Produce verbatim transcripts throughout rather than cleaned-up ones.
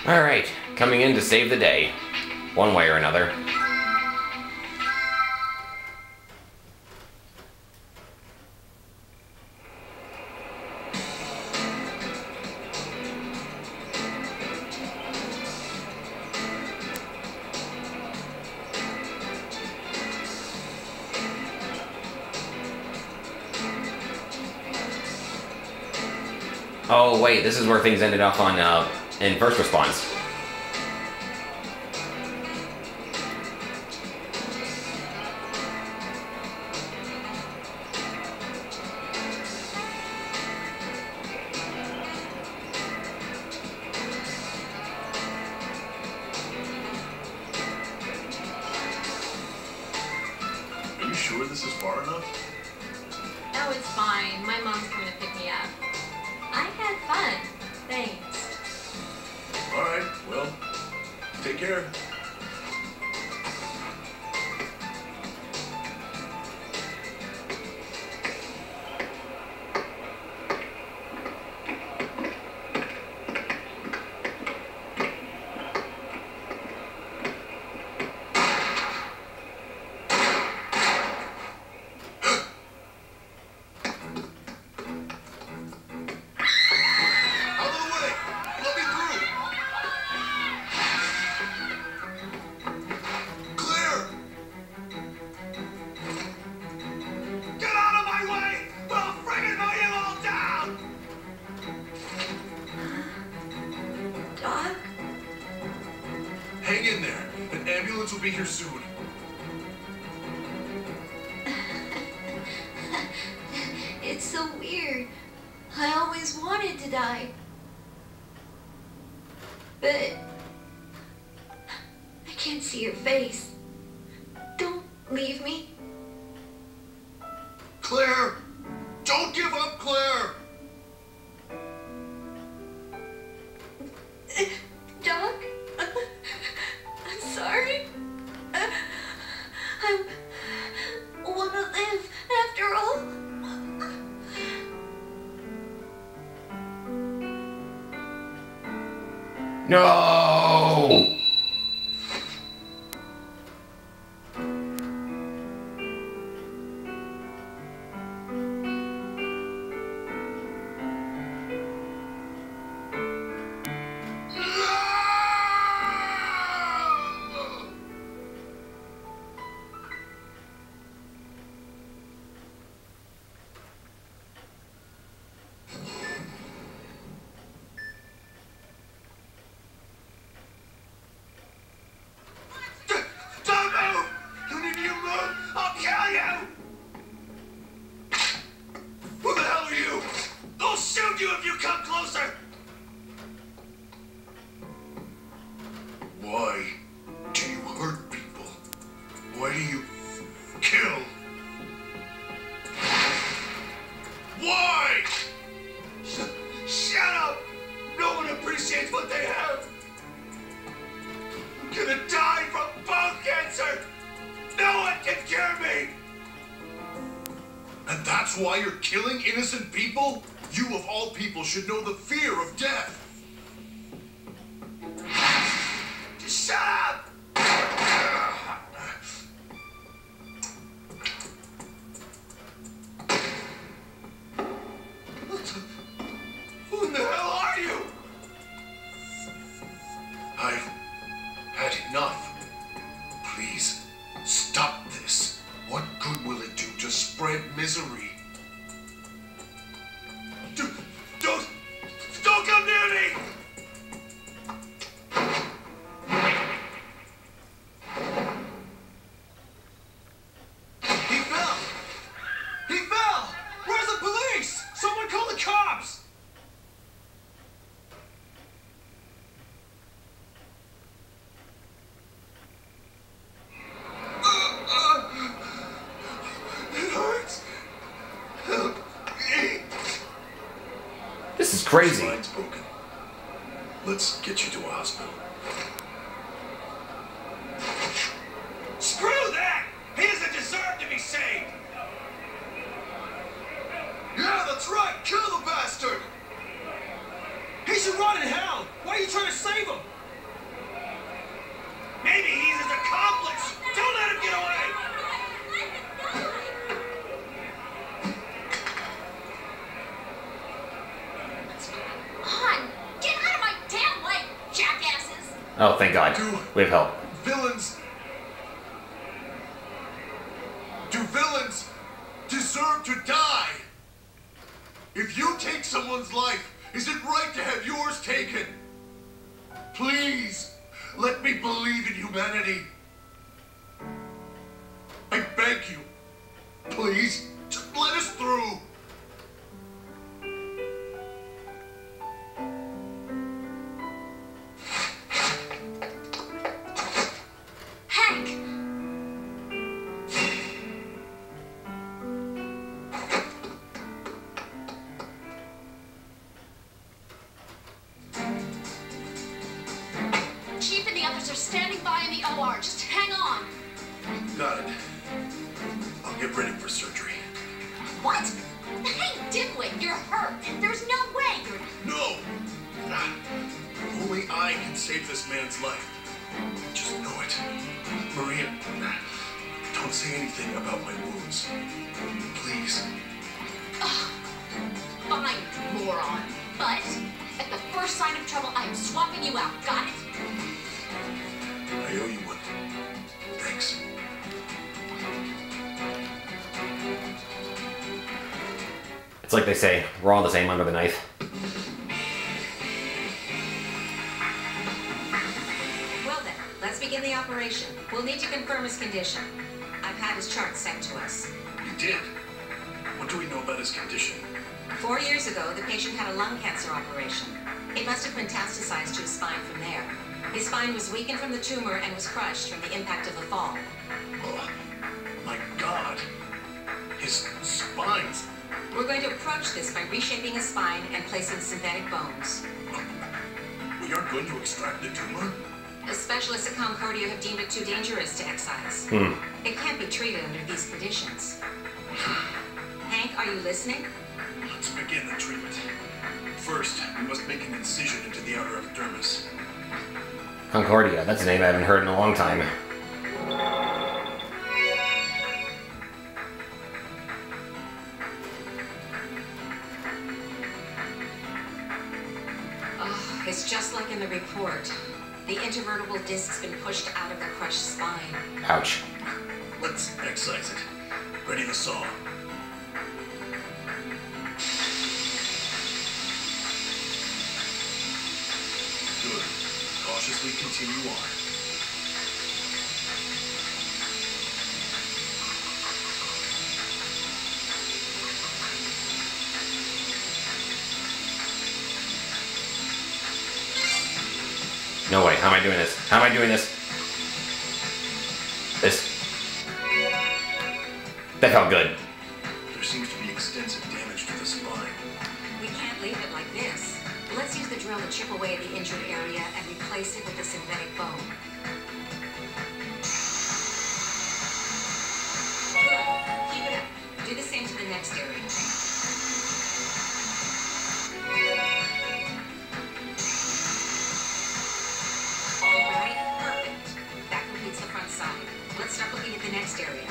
Alright, coming in to save the day. One way or another. Oh wait, this is where things ended up on, uh, in first response. Are you sure this is far enough? Oh, it's fine. My mom's coming to pick me up. I had fun. Thanks. All right, well, take care. Hang in there. An ambulance will be here soon. It's so weird. I always wanted to die. But I can't see your face. Don't leave me. Claire! Don't give up, Claire! Doc? I'm sorry. I want to live after all. No! If you come closer! Why do you hurt people? Why do you kill? Why? Sh shut up! No one appreciates what they have! I'm gonna die from bone cancer! No one can cure me! And that's why you're killing innocent people? You, of all people, should know the fear of death. Just shut up! What the... Who in the hell are you? I've had enough. Please, stop this. What good will it do to spread misery? Don't, don't come near me! He fell! He fell! Where's the police? Someone call the cops! It hurts. Help me. This is crazy. Line's broken. Let's get you to a hospital. Screw that! He doesn't deserve to be saved! Yeah, that's right! Kill the bastard! He should rot in hell! Why are you trying to save him? Maybe he's his accomplice! Don't let him get away! On! Get out of my damn way, jackasses! Oh, thank God. Do We have help. villains... Do villains deserve to die? If you take someone's life, is it right to have yours taken? Please, let me believe in humanity. I beg you. Please, just let us through. Hank! Chief and the others are standing by in the O R. Just hang on. Got it. I'll get ready for surgery. What? Hey, dimwit, you're hurt. There's no way you're... No! Only I can save this man's life. Just know it. Maria, don't say anything about my wounds. Please. Ugh. Fine, moron. But at the first sign of trouble, I am swapping you out. Got it? I owe you one. Thanks. It's like they say, we're all the same under the knife. Well then, let's begin the operation. We'll need to confirm his condition. I've had his chart sent to us. You did? What do we know about his condition? Four years ago, the patient had a lung cancer operation. It must have metastasized to his spine from there. His spine was weakened from the tumor and was crushed from the impact of the fall. Oh, my God. His spine's... We're going to approach this by reshaping his spine and placing synthetic bones. We aren't going to extract the tumor? The specialists at Concordia have deemed it too dangerous to excise. Hmm. It can't be treated under these conditions. Hank, are you listening? Let's begin the treatment. First, we must make an incision into the outer epidermis. Concordia, that's a name I haven't heard in a long time. Oh, it's just like in the report. The intervertebral disc's been pushed out of the crushed spine. Ouch. Let's excise it. Ready the saw. Good. Cautiously continue on. No way, how am I doing this? How am I doing this? This. That felt good. There seems to be extensive damage to the spine. We can't leave it like this. Let's use the drill to chip away at the injured area and replace it with a synthetic bone. Good. Keep it up. Do the same to the next area. All right, perfect. That completes the front side. Let's start looking at the next area.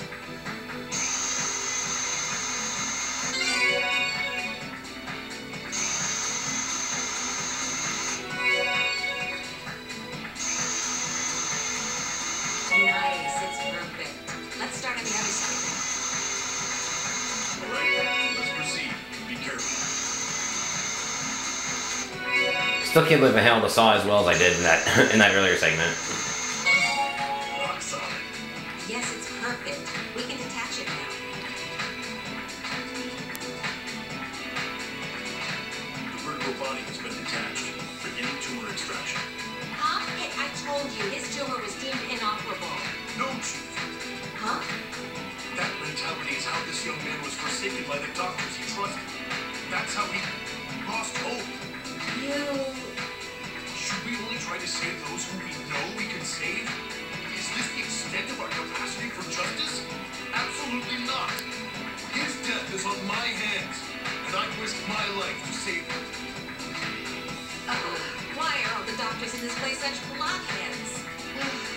Nice, it's perfect. Let's start on the other side All right, let's proceed. Be careful. Still can't believe I handled the saw as well as I did in that in that earlier segment. Rock solid. then. Yes, it's perfect. We can detach it now. The vertebral body has been detached. Beginning tumor extraction. Huh? Hey, I told you, his tumor was deemed inoperable. No, Chief. Huh? That mentality is how this young man was forsaken by the doctors he trusted. That's how he lost hope. You... Should we only try to save those who we know we can save? Is this the extent of our capacity for justice? Absolutely not. His death is on my hands, and I'd risk my life to save him. Uh, why are all the doctors in this place such blockheads?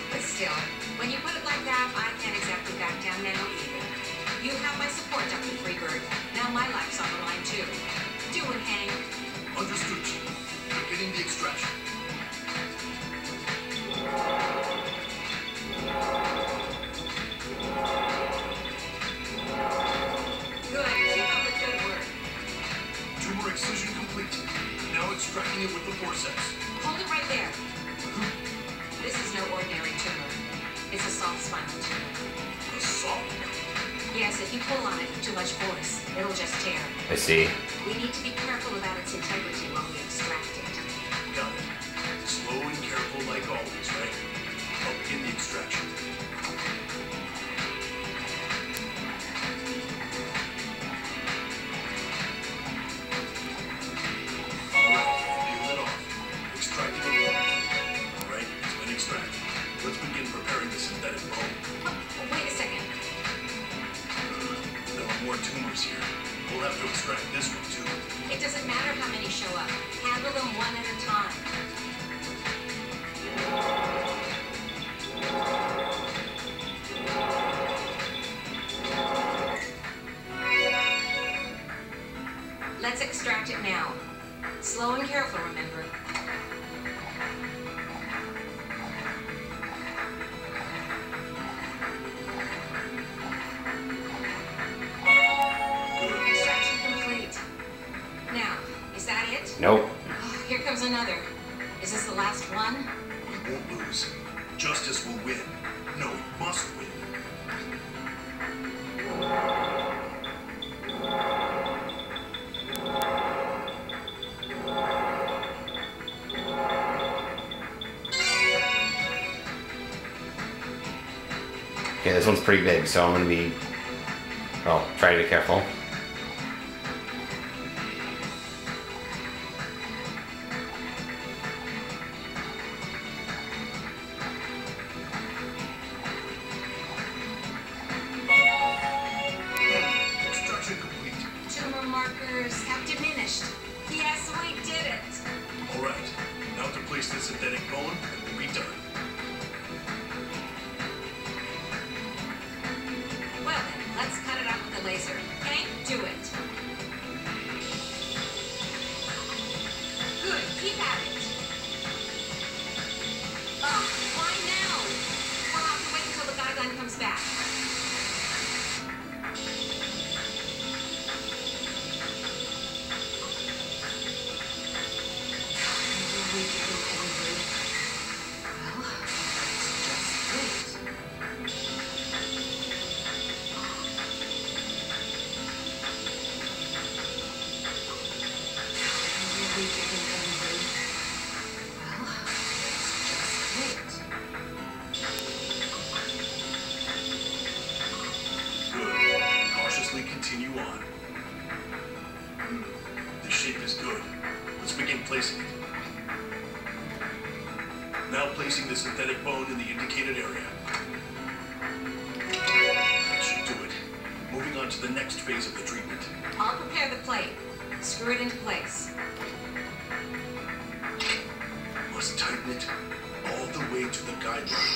Still, when you put it like that, I can't exactly back down now either. You have my support, Doctor Freebird. Now my life's on the line too. Do it, Hank. Understood, Chief. Beginning the extraction. Good. Keep up the good work. Tumor excision complete. Now extracting it with the forceps. Hold it right there. This is no ordinary tumor. It's a soft spinal tumor. A soft one. Yes, if you pull on it with too much force, it'll just tear. I see. We need to be careful about its integrity while we extract it. Got it. Slow and careful like always, right? I'll begin the extraction. Alright, peel it off. Extracting it. Alright, it's been extracted. Let's begin preparing the synthetic bone. Oh, wait a second. There are more tumors here. We'll have to extract this one too. It doesn't matter how many show up. Handle them one at a time. Let's extract it now. Slow and careful, remember. Extraction complete. Now, is that it? Nope. Oh, here comes another. Is this the last one? We won't lose. Justice will win. No, it must win. Okay, this one's pretty big, so I'm gonna be. Oh, try to be careful. Extraction complete. Tumor markers have diminished. Yes, we did it. All right. Now to place the synthetic bone, and we'll be done. Well then, let's cut it out with the laser. Hank, do it. Good, keep at it. Ugh, why now? We'll have to wait until the guideline comes back. Will we get it angry? Well, let's just wait. Really getting angry. Well, let's just wait. Good. Cautiously continue on. Hmm. The shape is good. Let's begin placing it. Now placing the synthetic bone in the indicated area. That should do it. Moving on to the next phase of the treatment. I'll prepare the plate. Screw it into place. Must tighten it all the way to the guideline.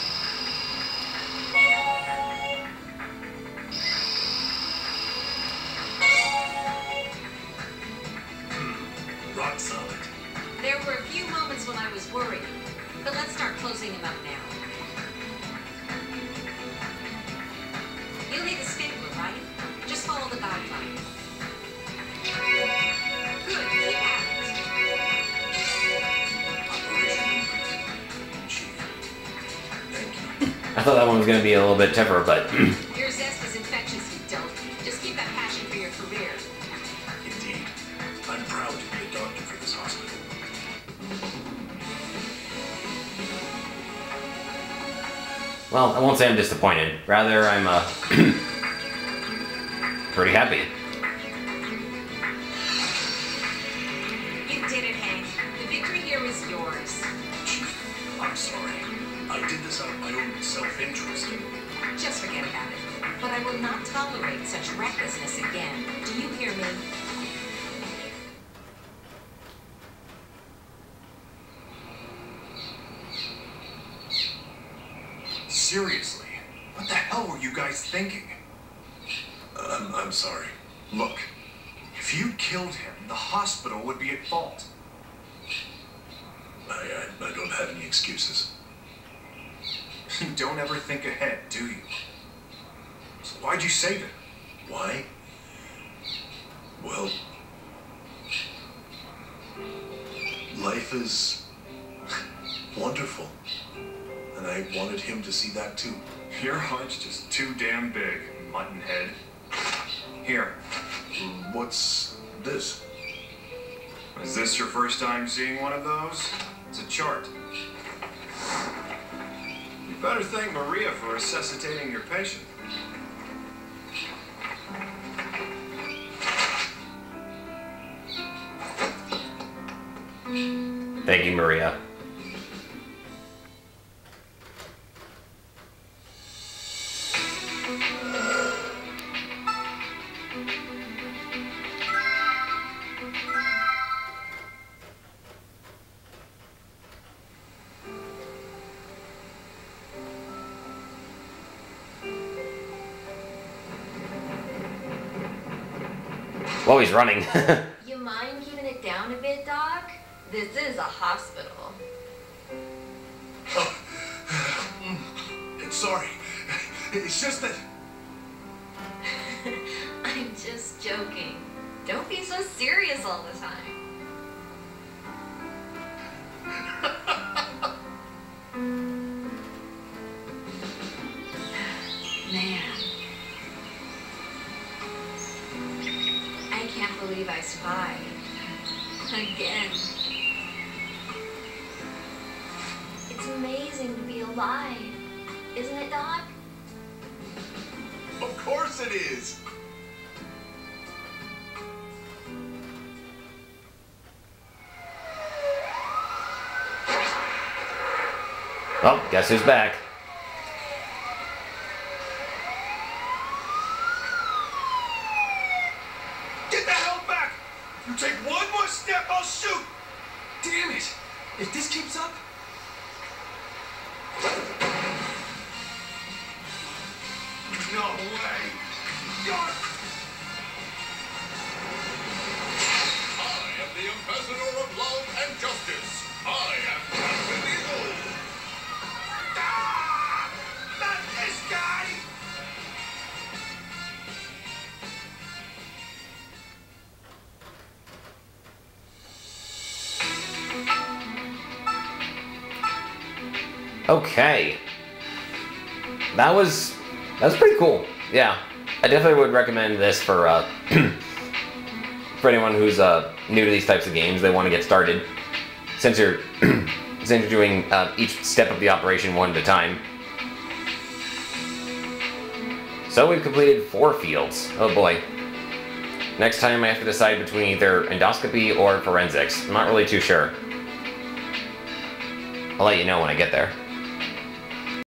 Hmm. Rock solid. There were a few moments when I was worried, but let's start closing them up now. You'll need a stapler, right? Just follow the guideline. Good, keep at it. Operation complete. Chief, thank you. I thought that one was gonna be a little bit tougher, but Your zest is infectious, you dope. Just keep that passion for your career. Indeed. I'm proud to be a doctor for this hospital. well, I won't say I'm disappointed. Rather, I'm uh, pretty happy. You did it, Hank. The victory here is yours. Chief, I'm sorry. I did this out of my own self-interest. Just forget about it. But I will not tolerate such recklessness again. Do you hear me? seriously, what the hell were you guys thinking? I'm, I'm sorry. Look, if you'd killed him, the hospital would be at fault. I, I, I don't have any excuses. You don't ever think ahead, do you? So why'd you save him? Why? Well, life is wonderful. And I wanted him to see that too. Your heart's just too damn big, mutton head. Here. What's this? Is this your first time seeing one of those? It's a chart. You better thank Maria for resuscitating your patient. Thank you, Maria. Well, he's running. You mind keeping it down a bit, Doc? This is a hospital. Oh, sorry. It's just that... I'm just joking. Don't be so serious all the time. Man. I can't believe I survived. Again. It's amazing to be alive. Isn't it, Doc? Of course it is. Well, guess who's back? Get the hell back! If you take one more step, I'll shoot! Damn it! If this keeps up... No way! You're... I am the ambassador of love and justice. I am Captain Eagle. Ah! Not this guy! Okay. That was that was pretty cool. Yeah, I definitely would recommend this for uh, for anyone who's uh, new to these types of games. They want to get started, since you're since you're doing uh, each step of the operation one at a time. So we've completed four fields. Oh boy. Next time I have to decide between either endoscopy or forensics. I'm not really too sure. I'll let you know when I get there.